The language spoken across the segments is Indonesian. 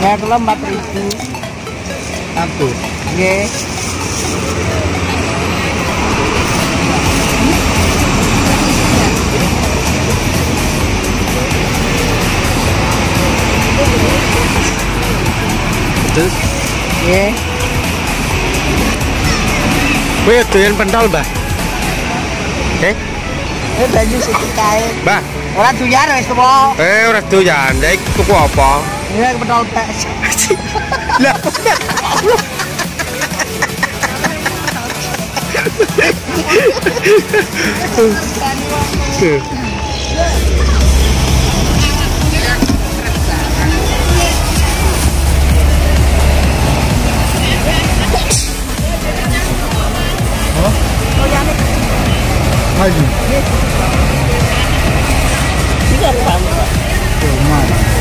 Ya kalau 4.000 satu. Oke. Terus? Oke. Kowe doyan pentol, Mbah? Banyu sithik kae. Mbah. Ora doyan wis tuwa. Ora doyan, lha iku tuku apa? Ini pentol pes. Lah. Maju. Tidak sama. Cuma.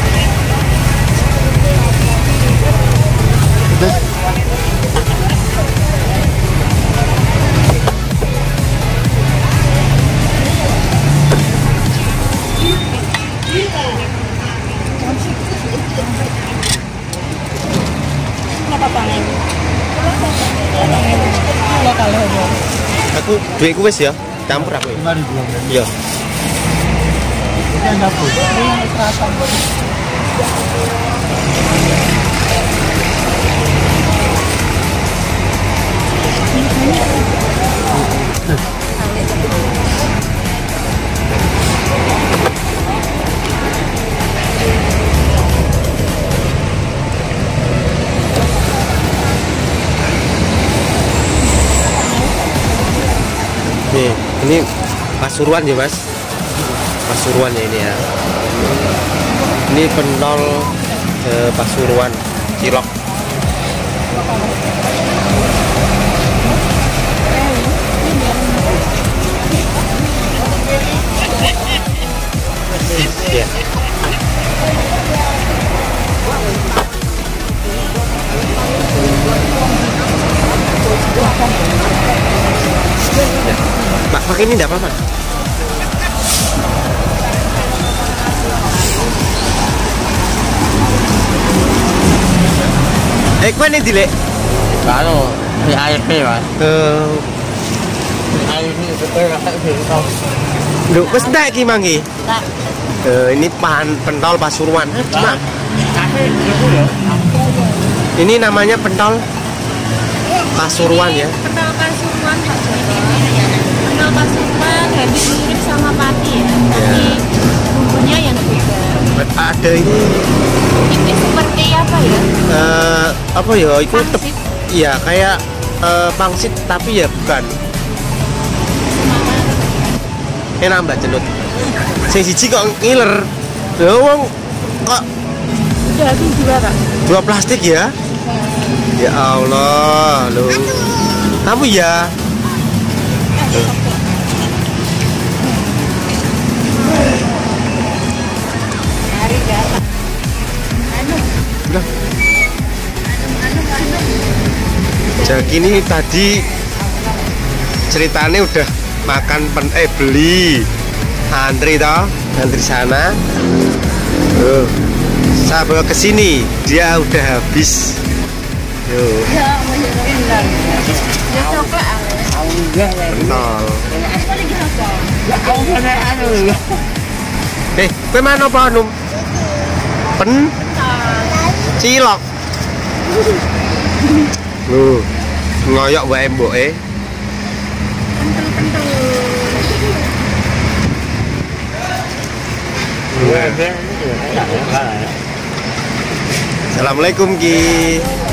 Aku duitku wis ya, campur aku. 5.000. Iya. Ini ada apa? Ini yang serasa. Nih, ini Pasuruan ya, Mas. Pasuruan ya ini ya. Ini pentol Pasuruan cilok. Ya. Mbak, pakai ini enggak apa-apa. Kue ini dilek. Kalau di AIP Mas. AIP itu Duh, wis ndak iki mangki. Ini pentol Pasuruan. Cuma ini namanya pentol Pasuruan ya. Pentol Pasuruan Pak Joko. Pentol Pasuruan habis mirip sama pati ya. Tapi bumbunya yang beda. Ada ini Seperti apa ya? apa ya? Itu Pangsit. iya kayak pangsit tapi ya bukan. Enak Mbak Cenut. Sing siji kok ngiler. Lho wong kok Udah habis dua Pak. dua plastik ya? Ya Allah, lu. Kamu ya? Jadi ini tadi ceritanya udah makan beli antri toh, antri sana. Saya bawa ke sini, dia udah habis. Yo. Pentol. Kowe mana apa anu? Cilok. Loh, ngoyok wae mboke. Assalamualaikum Ki.